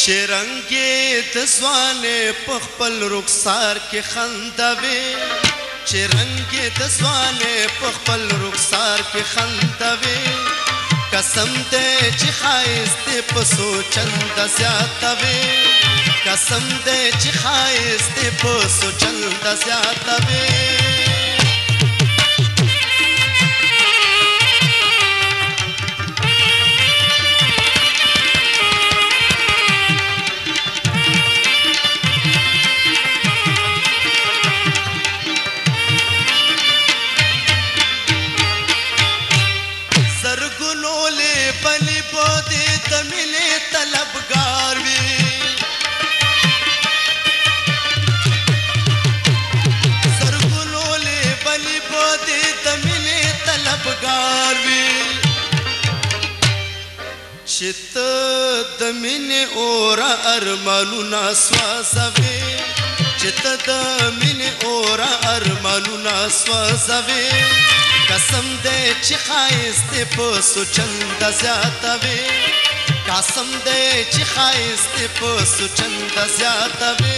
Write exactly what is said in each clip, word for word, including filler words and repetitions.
شرنګې د ځوانې په خپل رخسار کې خندوي شرنګې د ځوانې په خپل رخسار کې خندوي قسم دې چې ښایست په سوچند زیاتوي قسم دې چې ښایست په سوچند زیاتوي طلبگار وی سرگلولے بلی بودے دملے طلبگار وی شت دمنے اورا ارمانونا سوازوی شت دمنے اورا ارمانونا سوازوی قسم دے چی خائست پو سوچند زیادوی قسم دے چې ښایست په سوچند زیاتوي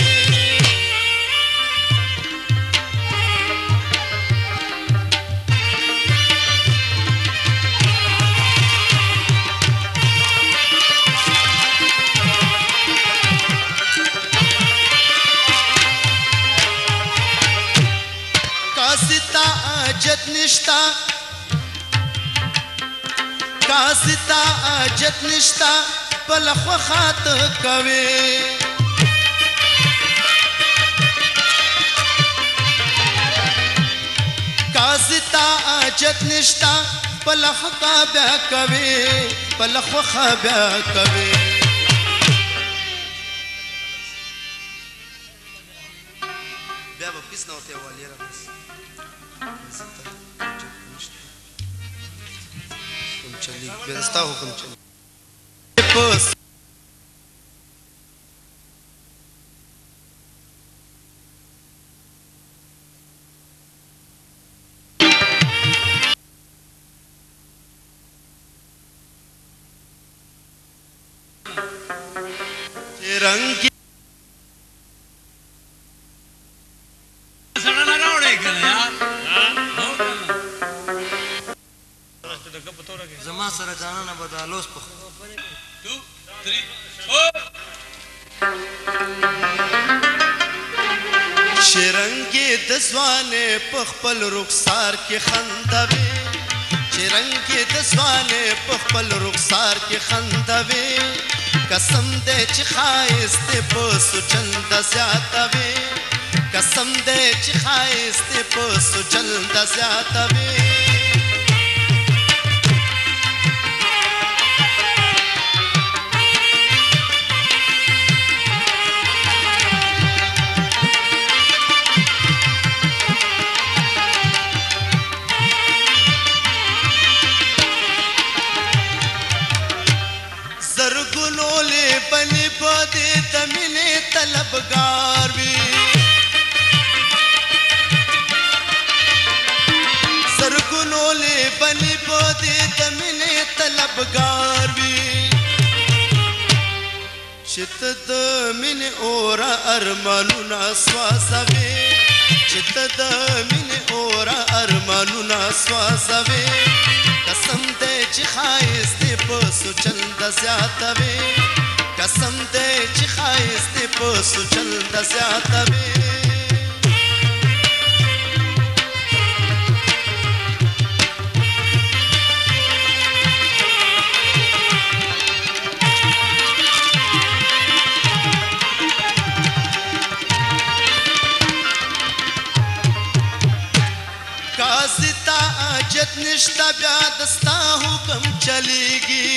کاستا حاجت نشتا کاستا حاجت نشتا پل خوخات کوي کاستا حاجت نشتا پل خوخا بیا کوي پل خوخا بیا کوي بیا به پیس نه ورته والی را بس چلی بیرستا حکم چلی پس رنگی سڑا لگا اڑے کنا یار زما سره جانانه بدالوس په two three four شرنګې د ځوانې په خپل رخسار کې خندوي شرنګې د ځوانې په خپل رخسار کې خندوي قسم دې چې ښایست په سوچند زیاتوي قسم دې چې ښایست په سوچند زیاتوي سرگلولے بلی بودے دمنے طلبگار وی سرگلولے بلی بودے دمنے طلبگار وی شت دمنے اورا ارمانونا سوازوی شت دمنے اورا ارمانونا سوازوی قسم دے چې ښایست په سوچند زیاتوي قسم دے چې ښایست په سوچند زیاتوي کاستا حاجت نشتا بیا دستا حکم چلیگی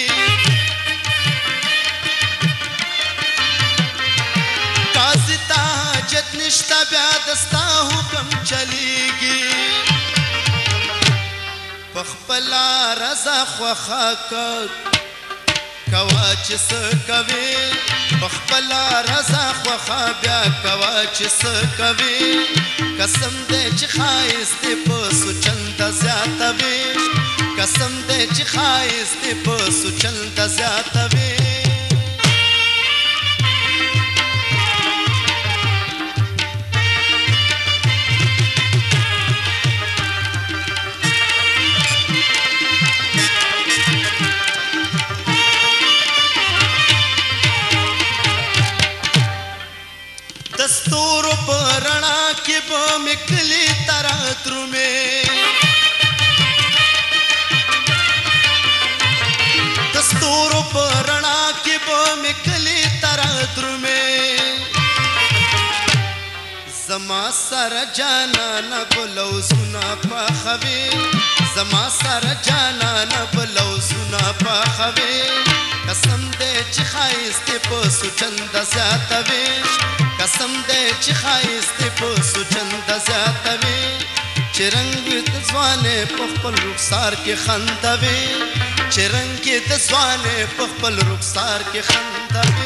کاستا حاجت نشتا بیا دستا حکم چلیگی پخپلا رضا خوخا کر کوا چې څه کوي پخپلا رضا خوخا بیا کوا چې څه کوي قسم دې چې ښایست په سوچند زیاتوي قسم دې چې ښایست په سوچند زیاتوي کې به مې کلي ته راترومې د ستورو په رڼا کې به مې کلي ته راترومې زما سره جانانه به لوزونه پخوې زما سره جانانه به لوزونه پخوې قسم دی چې ښایست په سوچنده زیاتوې قسم دی چې ښایست په سوچنده زیاتوې چې رنګ د ځوانۍ په خپل رخسار کې خندوې چې رنګ د ځوانۍ په خپل رخسار کې خندوې